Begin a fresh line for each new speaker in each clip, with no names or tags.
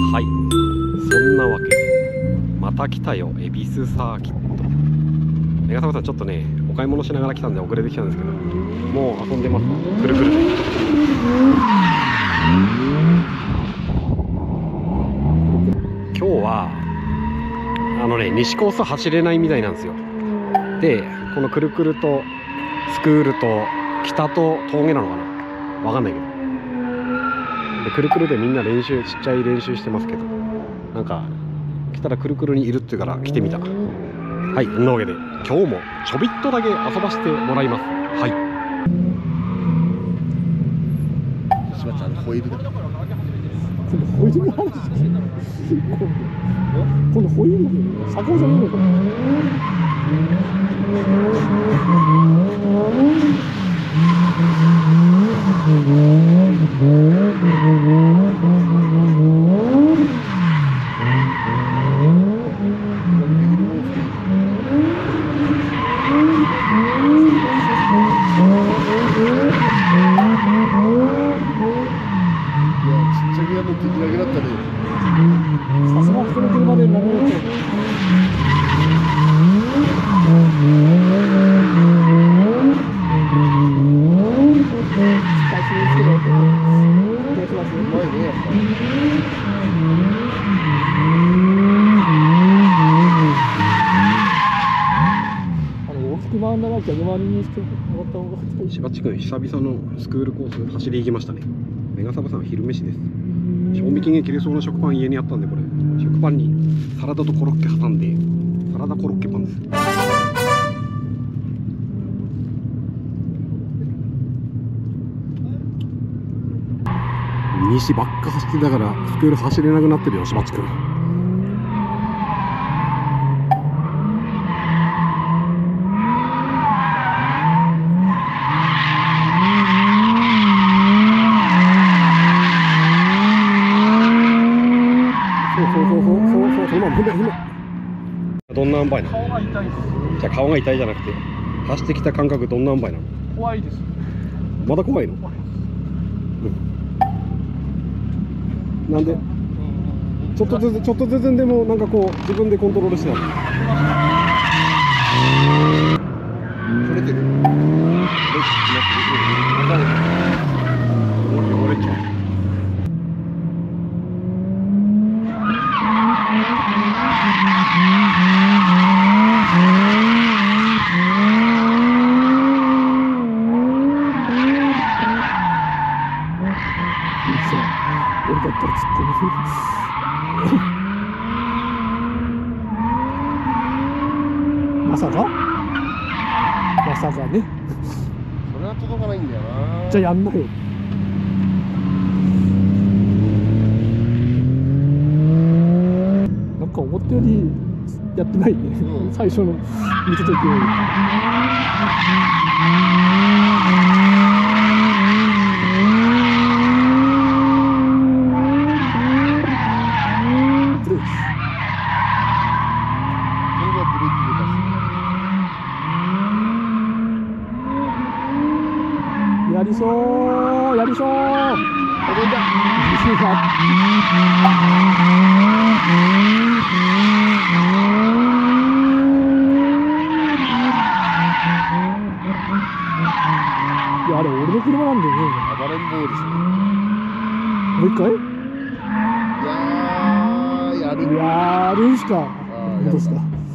はい、そんなわけでまた来たよ、恵比寿サーキット。メガサバさんちょっとねお買い物しながら来たんで遅れてきたんですけど、もう遊んでますわ。くるくるで今日は西コース走れないみたいなんですよ。でこのくるくるとスクールと北と峠なのかな、わかんないけど、でくるくるでみんな練習、ちっちゃい練習してますけど、なんか来たらくるくるにいるっていうから来てみた。はい、そんなわけで今日もちょびっとだけ遊ばせてもらいます。はい。
しばちゃんホイールだ。
ホイールの話今度ホイール車高じゃねえのか。さすが人の車で何をやってる。大きく回んなら逆回りにしてもらった方がいい。
しばっちくん久々のスクールコース走り行きましたね。メガサバさん昼飯です。賞味期限切れそうな食パン家にあったんで、これ食パンにサラダとコロッケ挟んでサラダコロッケパンです。西ばっか走ってたからスクール走れなくなってるよ、しばっちくん。どんな塩梅なの？
顔が痛いです。
じゃあ顔が痛いじゃなくて走ってきた感覚どんな塩梅なの？
怖いです。
まだ怖いの？なんでちょっとずつでもなんかこう自分でコントロールしてたの？
取れてる。
折れちゃう。
俺だったら突っ込む。まさかね。
それは届かないんだよな。
じゃあやんなよ。なんか思ったよりやってないね、最初の見た時より。やりそう。届いた。いや、あれ俺の車なんだよね。
暴れん坊ですね。
もう一回
やる
んすか。どうした。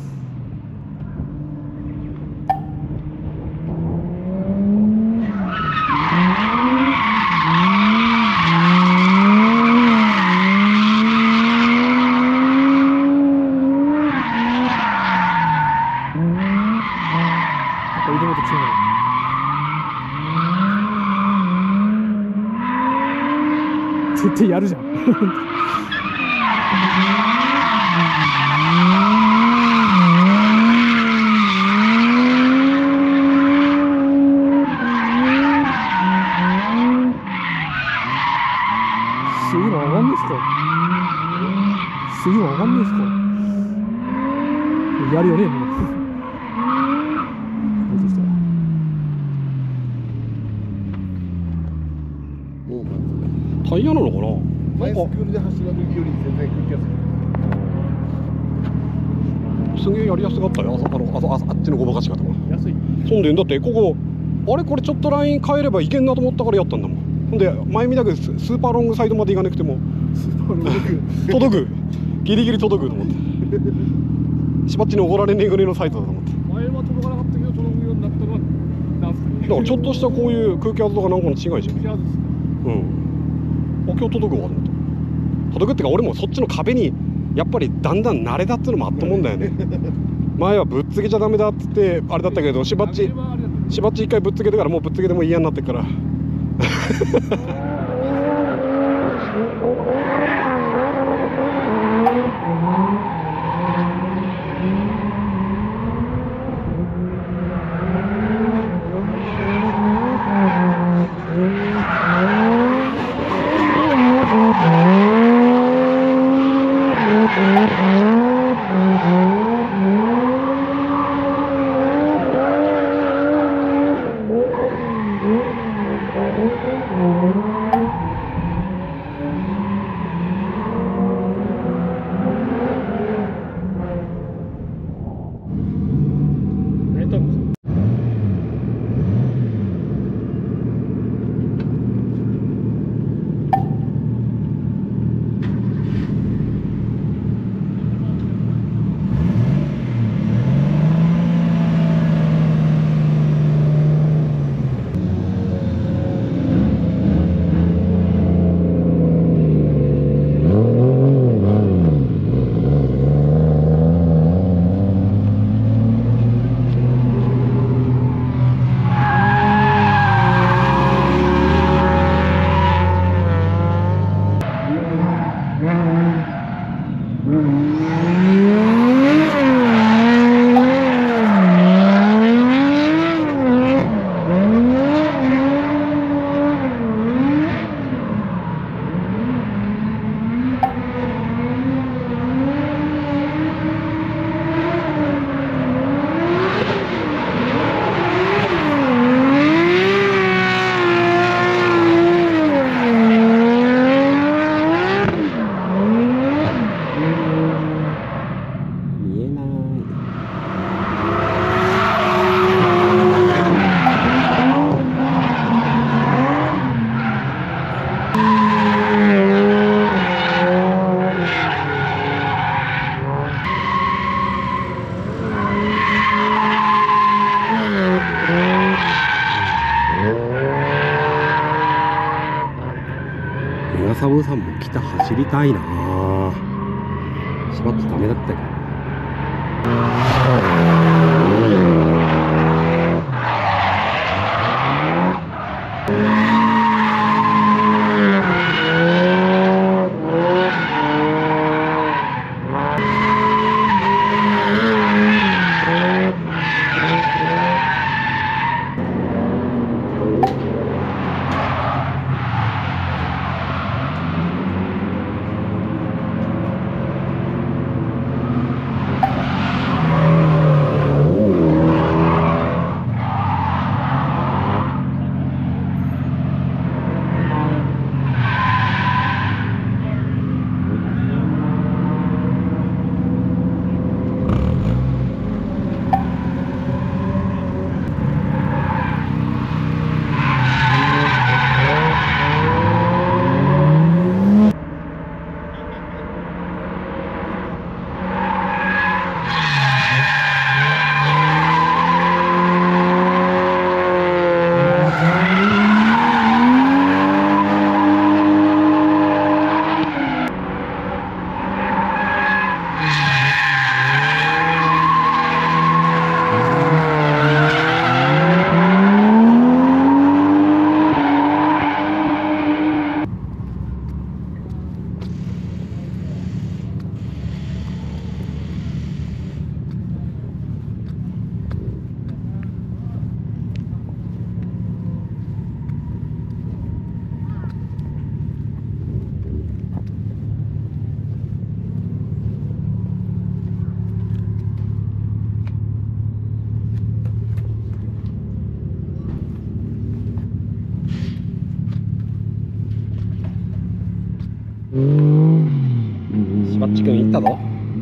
絶対やるじゃん。次の上がんですか。次の上がんですか。やるよね、もう。
タイヤなのかな。
前スクールで走った時より全然空気圧
すげえやりやすかったよ、あっちのごまかし方が。
安い。
そんでだってここあれこれちょっとライン変えればいけんなと思ったからやったんだもん。ほんで前見たくスーパーロングサイドまで行かなくても
スーパーロング。
届くギリギリ届くと思ってしばっちに怒られねえぐらいのサイズだと思って。
前は届かなかったけど届くようになったのはなんすかね。
だからちょっとしたこういう空気圧とかなんかの違いじゃん。
気圧ですか。
うん。あ、今日届くわと思って。届くってか俺もそっちの壁にやっぱりだんだん慣れたっていうのもあったもんだよね。前はぶっつけちゃダメだっつってあれだったけど、しばっち一回ぶっつけてからもうぶっつけても嫌になってっから。メガサボさんも北走りたいなぁ。しばっちダメだったけど。 ったぞ。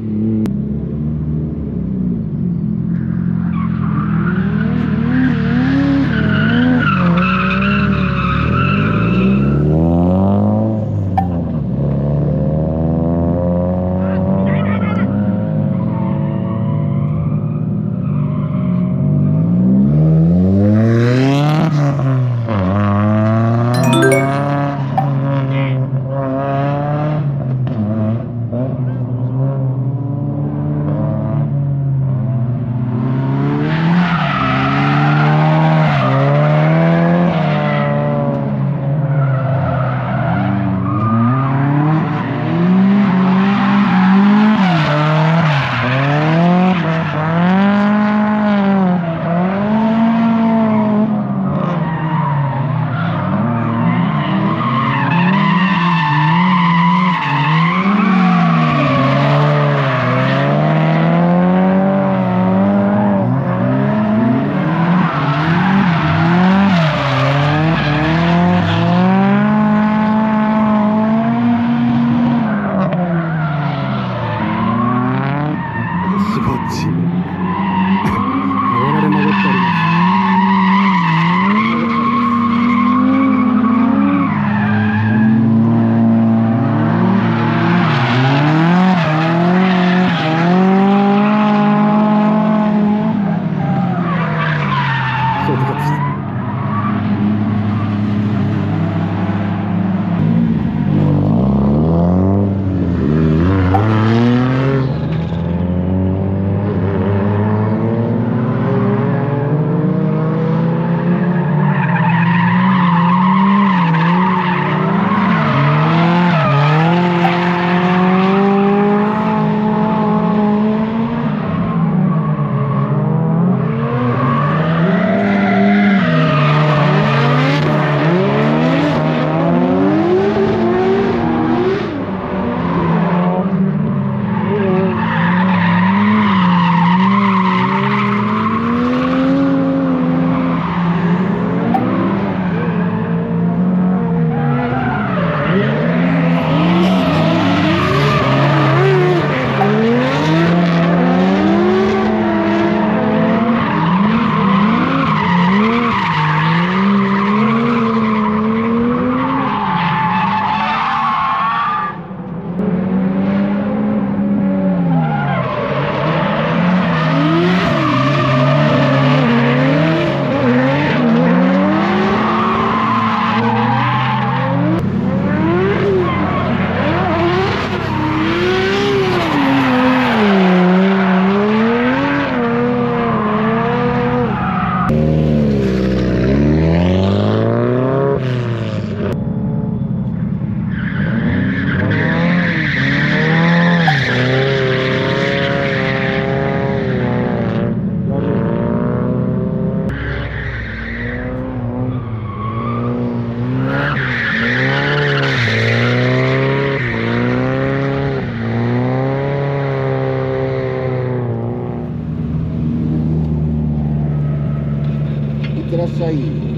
ってらっしゃい。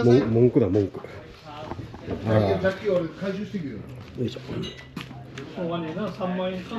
文句だ文句。あら、
さっき俺回収してくるよ。
よいしょ。
しょうがねえな、3万円か。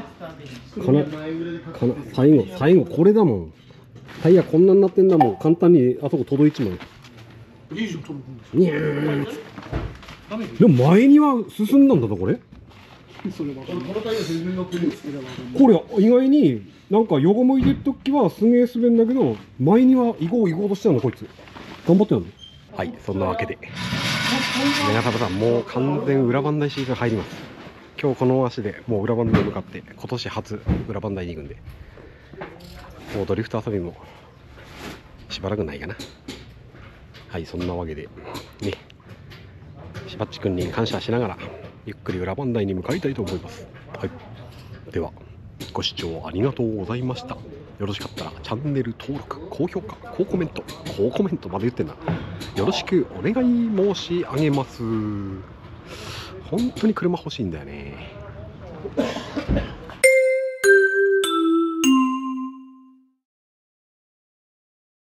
最後これだもん。タイヤこんなになってんだもん。簡単にあそこ届いちまう。
いいじゃん、取る。
にゃー。でも前には進んだんだぞこれ。
それは。
このタイヤ全然乗ってるんですけど。
これ意外になんか横向いてる時はすげえ滑るんだけど、前には行こうとしてたのこいつ。頑張ってやるの。はい、そんなわけで皆様もう完全裏磐梯シーズン入ります。今日この足でもう裏磐梯に向かって今年初裏磐梯に行くんで、もうドリフト遊びもしばらくないかな。はい、そんなわけでね、しばっちくんに感謝しながらゆっくり裏磐梯に向かいたいと思います。はい、ではご視聴ありがとうございました。よろしかったらチャンネル登録、高評価、高コメントまで言ってんな。よろしくお願い申し上げます。本当に車欲しいんだよね。